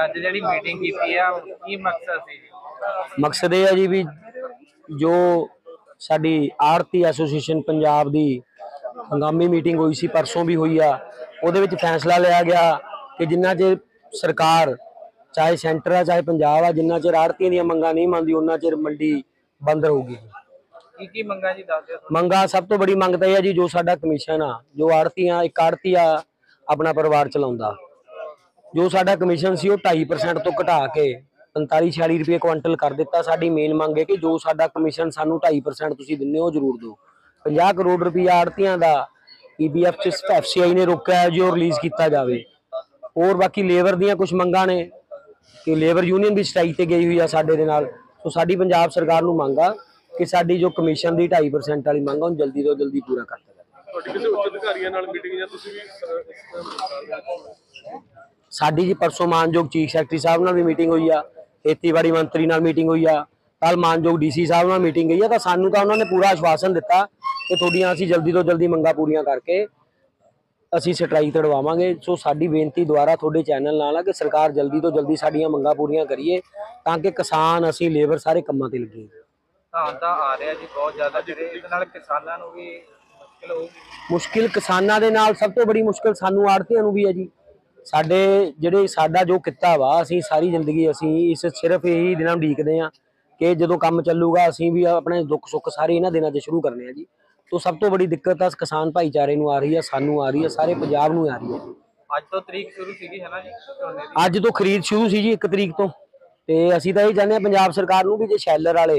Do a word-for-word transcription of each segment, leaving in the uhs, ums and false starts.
ਅੱਜ ਜਿਹੜੀ ਮੀਟਿੰਗ ਕੀਤੀ ਆ ਕੀ ਮਕਸਦ ਸੀ ਜੀ? ਮਕਸਦ ਇਹ ਹੈ ਜੀ ਵੀ ਜੋ ਸਾਡੀ ਆੜਤੀ ਐਸੋਸੀਏਸ਼ਨ ਪੰਜਾਬ ਦੀ ਹੰਗਾਮੀ ਮੀਟਿੰਗ ਹੋਈ ਸੀ, परसों भी हुई आ, ਉਹਦੇ ਵਿੱਚ ਫੈਸਲਾ ਲਿਆ ਗਿਆ ਕਿ ਜਿੰਨਾ ਚਿਰ ਸਰਕਾਰ ਚਾਹੇ ਸੈਂਟਰ ਆ ਚਾਹੇ ਪੰਜਾਬ ਆ ਜਿੰਨਾ ਚਿਰ ਆੜਤੀਆਂ ਦੀਆਂ ਮੰਗਾਂ ਨਹੀਂ ਮੰਨਦੀ ਉਹਨਾਂ ਚਿਰ ਮੰਡੀ ਬੰਦ ਰਹੂਗੀ। ਕੀ ਕੀ ਮੰਗਾਂ ਜੀ ਦੱਸ ਦਿਓ। ਮੰਗਾਂ ਸਭ ਤੋਂ ਬੜੀ ਮੰਗ ਤਾਂ ਇਹ ਹੈ ਜੀ ਜੋ ਸਾਡਾ ਕਮਿਸ਼ਨ ਆ, ਜੋ ਆੜਤੀਆਂ ਇੱਕ ਆੜਤੀ ਆ ਆਪਣਾ ਪਰਿਵਾਰ ਚਲਾਉਂਦਾ, ਜੋ ਸਾਡਾ ਕਮਿਸ਼ਨ ਸੀ ਉਹ ਢਾਈ परसेंट ਤੋਂ ਘਟਾ ਕੇ पैंताली छियाली रुपये क्विंटल कर दिता। साडी मेन मंग है कि जो साडा कमीशन सानू ढाई परसेंट तुसीं दिंदे हो जरूर दो। पचास करोड़ रुपया आड़तियां दा E B F F C I ने रोका है जो रिलीज़ किया जाए। और बाकी लेबर दियां कुछ मंगां ने कि लेबर यूनियन भी स्ट्राइक ते गई हुई है साडे दे नाल। सो साडी पंजाब सरकार नूं मंग आ कि साडी जो कमीशन दी ढाई परसेंट वाली मंग आ जल्दी तो जल्दी पूरा कर दिया। साडी जी परसों मानयोग चीफ सैकटरी साहब नाल भी मीटिंग हुई आ, खेतीबाड़ी मंत्री नाल मीटिंग हुई आ, कल मानयोग डी सी साहब नाल मीटिंग गई है। तो सानू तो उन्होंने पूरा आश्वासन दिता कि थोड़ियां असीं जल्दी तो जल्दी मंगां पूरियां करके असीं स्ट्राइक तड़वावांगे। सो साडी बेनती दुआरा थोड़े चैनल नाल आ कि सरकार जल्दी तो जल्दी साडियां मंगां पूरियां करिए ताकि किसान असीं लेबर सारे कम्मां ते लग्गीए। धान तां आ रिहा जी बहुत ज़्यादा, इहदे नाल किसानां नूं भी मुश्किल होगी। मुश्किल किसानां दे नाल सब तो बड़ी मुश्किल सानू आड़तियां नूं भी है जी। साडे जिहड़े साडा जो किता वा असीं सारी जिंदगी असीं इस सिर्फ यही दिनां उਡੀਕਦੇ आ कि जदों काम चलूगा असीं भी अपने दुख सुख सारे इन्हां दिनां 'च शुरू करने आ जी। तो सब तो बड़ी दिक्कत आ किसान भाईचारे नूं आ रही है, सानू आ रही है, सारे पंजाब नूं आ रही है। ਅੱਜ ਤੋਂ ਤਰੀਕ ਸ਼ੁਰੂ ਸੀਗੀ ਹੈ ਨਾ ਜੀ ਝੋਨੇ ਦੀ? ਅੱਜ ਤੋਂ ਖਰੀਦ ਸ਼ੁਰੂ ਸੀ ਜੀ ਇੱਕ ਤਰੀਕ ਤੋਂ। ਤੇ ਅਸੀਂ ਤਾਂ ਇਹ ਚਾਹੁੰਦੇ ਆ ਪੰਜਾਬ ਸਰਕਾਰ ਨੂੰ ਵੀ ਜੇ ਸ਼ੈਲਰ ਵਾਲੇ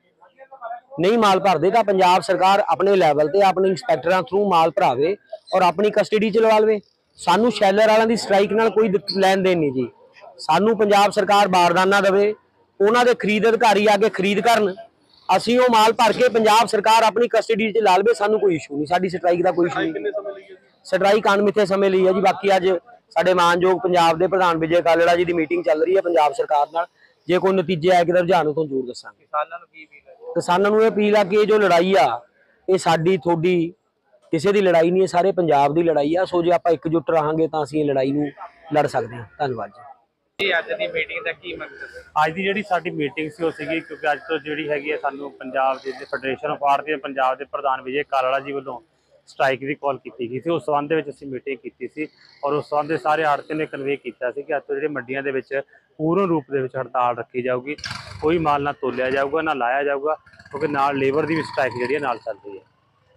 नहीं माल भरते तो पंजाब सरकार अपने लैवल ते अपने इंस्पैक्टरां थ्रू माल भरावे और अपनी कस्टडी च लवा लवे। सानू शैलर वालों की स्ट्राइक नाल कोई लैन देन नहीं जी। सानू पंजाब सरकार बारदाना देवे, उन्हां दे खरीद अधिकारी आके खरीद करन, असीं वो माल भर के पंजाब सरकार अपनी कस्टडी च ला लवे। सानू कोई इशू नहीं, साडी स्ट्राइक का कोई इशू नहीं। स्ट्राइक अनमिथे समय ली है जी। बाकी अज साडे मानयोग पंजाब दे प्रधान विजय कालड़ा जी की मीटिंग चल रही है पंजाब सरकार नाल, जे कोई नतीजे आए कि रुझान तो जरूर दसांगे। किसानां नूं की किसानों को अपील आ कि जो लड़ाई आ ये साडी थोड़ी किसी की लड़ाई नहीं है, सारे पंजाब की लड़ाई आ। सो जे आपां एकजुट रहांगे तां असीं लड़ाई नूं लड़ सकते हैं। धन्नवाद जी। ਅੱਜ ਦੀ ਮੀਟਿੰਗ ਦਾ ਕੀ ਮਕਸਦ ਹੈ? ਅੱਜ ਦੀ ਜਿਹੜੀ ਸਾਡੀ ਮੀਟਿੰਗ ਸੀ ਉਹ ਸੀਗੀ ਕਿਉਂਕਿ ਅੱਜ ਤੋਂ ਜਿਹੜੀ ਹੈਗੀ ਹੈ ਸਾਨੂੰ ਪੰਜਾਬ ਦੇ ਫੈਡਰੇਸ਼ਨ ਆਫ ਆੜ੍ਹਤੀਆਂ ਪੰਜਾਬ ਦੇ ਪ੍ਰਧਾਨ ਵਿਜੇ ਕਾਲੜਾ ਜੀ ਵੱਲੋਂ ਸਟ੍ਰਾਈਕ ਦੀ ਕਾਲ ਕੀਤੀ ਗਈ ਸੀ। ਉਸ ਸੰਬੰਧ ਦੇ ਵਿੱਚ ਅਸੀਂ ਮੀਟਿੰਗ ਕੀਤੀ ਸੀ ਔਰ ਉਸ ਸੰਬੰਧ ਦੇ ਸਾਰੇ ਆੜ੍ਹਤੀਆਂ ਨੇ ਕਨਵੇ ਕੀਤਾ ਸੀ ਕਿ ਅੱਜ ਤੋਂ ਜਿਹੜੇ ਮੰਡੀਆਂ ਦੇ ਵਿੱਚ ਪੂਰਨ ਰੂਪ ਦੇ ਵਿੱਚ ਹੜਤਾਲ ਰੱਖੀ ਜਾਊਗੀ। ਕੋਈ ਮਾਲ ਨਾ ਤੋਲਿਆ ਜਾਊਗਾ ਨਾ ਲਾਇਆ ਜਾਊਗਾ ਕਿਉਂਕਿ ਨਾਲ ਲੇਬਰ ਦੀ ਵੀ ਸਟ੍ਰਾਈਕ ਜਿਹੜੀ ਹੈ ਨਾਲ ਚੱਲ ਰਹੀ ਹੈ।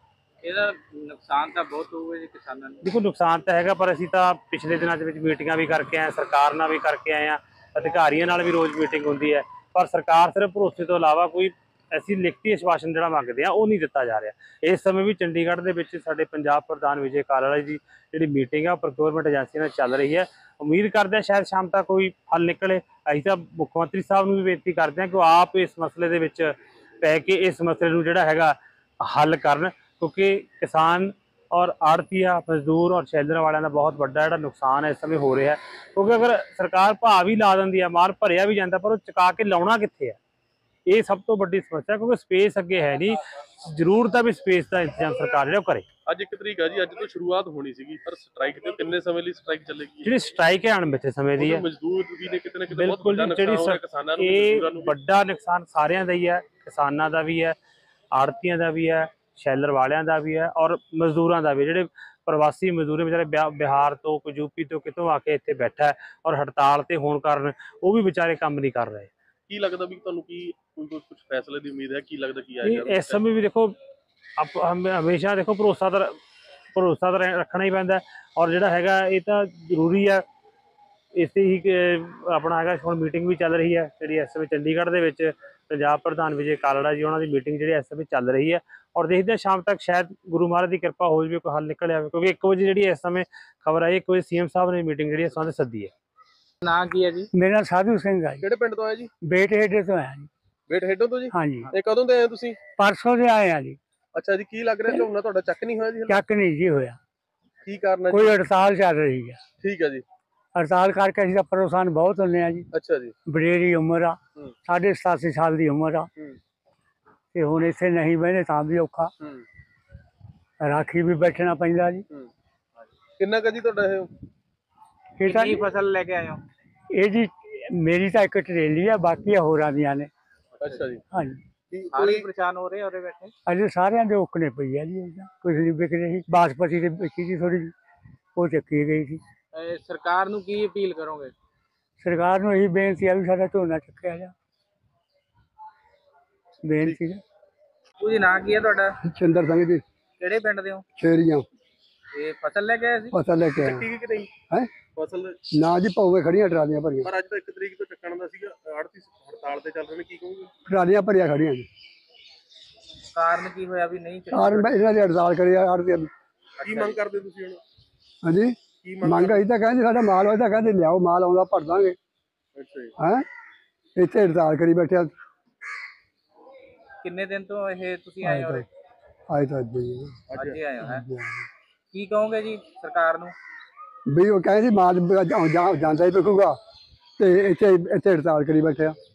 ਇਹਦਾ ਨੁਕਸਾਨ ਤਾਂ ਬਹੁਤ ਹੋਊਗਾ ਜੀ ਕਿਸਾਨਾਂ ਨੂੰ। ਦੇਖੋ ਨੁਕਸਾਨ ਤਾਂ ਹੈਗਾ, ਪਰ ਅਸੀਂ ਤਾਂ ਪਿਛਲੇ ਦਿਨਾਂ ਦੇ ਵਿੱਚ ਮੀਟਿੰਗਾਂ ਵੀ ਕਰਕੇ ਆਏ, ਸਰਕਾਰ ਨਾਲ ਵੀ ਕਰਕੇ ਆਏ ਹਾਂ, ਅਧਿਕਾਰੀਆਂ ਨਾਲ ਵੀ ਰੋਜ਼ ਮੀਟਿੰਗ ਹੁੰਦੀ ਹੈ, ਪਰ ਸਰਕਾਰ ਸਿਰਫ ਭਰੋਸੇ ਤੋਂ ਇਲਾਵਾ ਕੋਈ ਐਸੀ ਲਿਖਤੀ ਆਸ਼ਵਾਸਨ ਜਿਹੜਾ ਮੰਗਦੇ ਆ ਉਹ ਨਹੀਂ ਦਿੱਤਾ ਜਾ ਰਿਹਾ। ਇਸ ਸਮੇਂ ਵੀ ਚੰਡੀਗੜ੍ਹ ਦੇ ਵਿੱਚ ਸਾਡੇ ਪੰਜਾਬ ਪ੍ਰਧਾਨ ਵਿਜੇ ਕਾਲੜਾ ਜੀ ਜਿਹੜੀ ਮੀਟਿੰਗ ਆ ਪ੍ਰੋਕਿਉਰਮੈਂਟ ਏਜੰਸੀ ਨਾਲ ਚੱਲ ਰਹੀ ਹੈ। ਉਮੀਦ ਕਰਦੇ ਹਾਂ ਸ਼ਾਇਦ ਸ਼ਾਮ ਤੱਕ ਕੋਈ ਹੱਲ ਨਿਕਲੇ। ਅਸੀਂ ਤਾਂ ਮੁੱਖ ਮੰਤਰੀ ਸਾਹਿਬ ਨੂੰ ਵੀ ਬੇਨਤੀ ਕਰਦੇ ਹਾਂ ਕਿ ਉਹ ਆਪ ਇਸ ਮਸਲੇ ਦੇ ਵਿੱਚ ਪੈ ਕੇ ਇਸ ਮਸਲੇ ਨੂੰ ਜਿਹੜਾ ਹੈਗਾ ਹੱਲ ਕਰਨ, ਕਿਉਂਕਿ ਕਿਸਾਨ और आड़तिया मजदूर और शैलर वालों का बहुत बड़ा जो नुकसान है इस समय हो रहा है। क्योंकि अगर सरकार भाव भी ला दी है, माल भरिया भी जाता पर चुका के लाना कित्थे है, ये सब तो बड़ी समस्या। क्योंकि स्पेस अगे है नहीं, जरूरत है भी स्पेस का इंतजाम सरकार जो करे। ਅੱਜ ਇੱਕ ਤਰੀਕ ਹੈ ਜੀ, ਅੱਜ ਤੋਂ ਸ਼ੁਰੂਆਤ ਹੋਣੀ ਸੀਗੀ ਪਰ ਸਟ੍ਰਾਈਕ ਤੇ ਕਿੰਨੇ ਸਮੇਂ ਲਈ ਸਟ੍ਰਾਈਕ ਚੱਲੇਗੀ? ਜਿਹੜੀ ਸਟ੍ਰਾਈਕ ਹੈ ਅਣਮਿੱਥੇ ਸਮੇਂ ਦੀ ਹੈ। ਮਜ਼ਦੂਰ ਵੀ ਨੇ ਕਿਤੇ ਨਾ ਕਿਤੇ ਬਿਲਕੁਲ ਜਿਹੜੀ ਕਿਸਾਨਾਂ ਨੂੰ ਇਹ ਵੱਡਾ ਨੁਕਸਾਨ ਸਾਰਿਆਂ ਦਾ ਹੀ ਹੈ, ਕਿਸਾਨਾਂ ਦਾ ਵੀ ਹੈ, ਆੜਤੀਆਂ ਦਾ ਵੀ ਹੈ, शैलर वालियां दा भी है और मजदूरों का भी। जो प्रवासी मजदूर बेचारे बिहार तो कोई यूपी तो कितों आके इत्थे बैठा है और हड़ताल ते होने कारण वो भी बेचारे काम नहीं कर रहे। की लगता भी तुहानूं की कोई कुछ फैसले की उम्मीद है? की लगता की आएगा इस समय भी? देखो आप हमेशा देखो भरोसा तो भरोसा तो रखना ही पैंदा और जिहड़ा हैगा ये तो जरूरी है। इस ही अपना हैगा हुण मीटिंग भी चल रही है जिहड़ी इस समय चंडीगढ़ दे विच पंजाब प्रधान विजय कालड़ा जी उन्होंने मीटिंग जी इस समय चल रही है और देखते हैं शाम तक शायद गुरु महाराज की कृपा हो जाए कोई हल निकल आए। क्योंकि एक बजे जी इस समय खबर आई एक बजे सी एम साहब ने मीटिंग जी इस सदी है। ना की है जी? मेरा साधु सिंह है। किहड़े पिंड तो आए जी? बेट हेडे तो आया जी। बेट हेडों तो जी? हाँ जी। ये कदों दे आए तुसीं? परसों से आए हैं जी। अच्छा जी, की लग रहा झोना तुहाडा चक नहीं होया जी? चक नहीं जी होया। की कारण है? कोई हड़ताल चल रही है। ठीक है जी। हड़ताल करके असीं तां परेशान बहुत होंदे आ जी। अच्छा जी। बडेरी उम्र आ, साढ़े सतासी साल की उम्र आ ते हुण इत्थे नहीं बहने तां भी औखा, राखी भी बैठना पैंदा जी। किन्ना का जी तुहाडा ये की फसल लेके आए हो? ਇਹ ਜੀ ਮੇਰੀ ਤਾਂ ਇੱਕ ਟਰੇਲੀ ਆ, ਬਾਕੀ ਹੋਰਾਂ ਦੀਆਂ ਨੇ। ਅੱਛਾ ਜੀ। ਹਾਂਜੀ ਸਾਰੇ ਪਛਾਣ ਹੋ ਰਹੇ ਉਹਦੇ ਬੈਠੇ ਅਜੇ ਸਾਰਿਆਂ ਦੇ ਓਕਣੇ ਪਈ ਆ ਜੀ, ਏਦਾਂ ਕੁਛ ਨਹੀਂ ਵਿਕ ਰਹੀ। ਬਾਸਪਤੀ ਦੇ ਵਿੱਚੀ ਜੀ ਥੋੜੀ, ਉਹ ਚੱਕੀ ਗਈ ਸੀ। ਅਹ ਸਰਕਾਰ ਨੂੰ ਕੀ ਅਪੀਲ ਕਰੋਗੇ? ਸਰਕਾਰ ਨੂੰ ਇਹੀ ਬੇਨਤੀ ਆ ਵੀ ਸਾਡਾ ਝੋਨਾ ਚੱਕਿਆ ਜਾ, ਬੇਨਤੀ ਹੈ। ਉਹਦੀ ਨਾਂ ਕੀ ਹੈ ਤੁਹਾਡਾ? ਚੰਦਰ ਸਿੰਘ ਜੀ, ਕਿਹੜੇ ਪਿੰਡ ਦੇ ਹੋ? ਸ਼ੇਰੀਆਂ ਇਹ ਫਸਲ ਲੈ ਕੇ ਆਏ ਸੀ? ਫਸਲ ਲੈ ਕੇ ਆਏ ਠੀਕ ਕਿ ਨਹੀਂ ਹੈ। ਫਸਲ ਨਾ ਜੀ ਪਊਏ ਖੜੀਆਂ ਟਰਾਲੀਆਂ ਭਰੀਆਂ, ਪਰ ਅੱਜ ਤਾਂ ਇੱਕ ਤਰੀਕ ਤੋਂ ਚੱਕਣ ਦਾ ਸੀਗਾ, ਆੜਤੀ ਹੜਤਾਲ ਤੇ ਚੱਲ ਰਹੇ ਨੇ, ਕੀ ਕਹੋਗੇ? ਟਰਾਲੀਆਂ ਭਰੀਆਂ ਖੜੀਆਂ ਜੀ। ਕਾਰਨ ਕੀ ਹੋਇਆ ਵੀ ਨਹੀਂ ਚੱਕੀ? ਕਾਰਨ ਮੈਂ ਇਹਨਾਂ ਦੀ ਹੜਤਾਲ ਕਰੀ ਆ ਆੜਤੀਆਂ ਦੀ। ਕੀ ਮੰਗ ਕਰਦੇ ਤੁਸੀਂ ਹੁਣ? ਹਾਂਜੀ ਕੀ ਮੰਗ ਅਸੀਂ ਤਾਂ ਕਹਿੰਦੇ ਸਾਡਾ ਮਾਲ ਹੋਇਆ ਤਾਂ ਕਹਿੰਦੇ ਲਿਆਓ, ਮਾਲ ਆਉਂਦਾ ਭਰ ਦਾਂਗੇ। ਅੱਛਾ ਜੀ। ਹੈ ਇੱਥੇ ਹੜਤਾਲ ਕਰੀ ਬੈਠੇ ਆ। ਕਿੰਨੇ ਦਿਨ ਤੋਂ ਇਹ ਤੁਸੀਂ ਆਏ ਹੋ? ਆਏ ਤਾਂ ਅੱਜ ਹੀ ਆ। ਅੱਜ ਹੀ ਆਏ ਹੋ ਹੈ? ਕੀ ਕਹੋਗੇ ਜੀ ਸਰਕਾਰ ਨੂੰ? ਵੀ ਉਹ ਕਹਿੰਦੇ ਮਾਲ ਜਾਂ- ਜਾਂ- ਜਾਂਦਾ ਹੀ ਵਿਕੂਗਾ ਤੇ ਇੱਥੇ ਇੱਥੇ ਹੜਤਾਲ ਕਰੀ ਬੈਠੇ ਆ।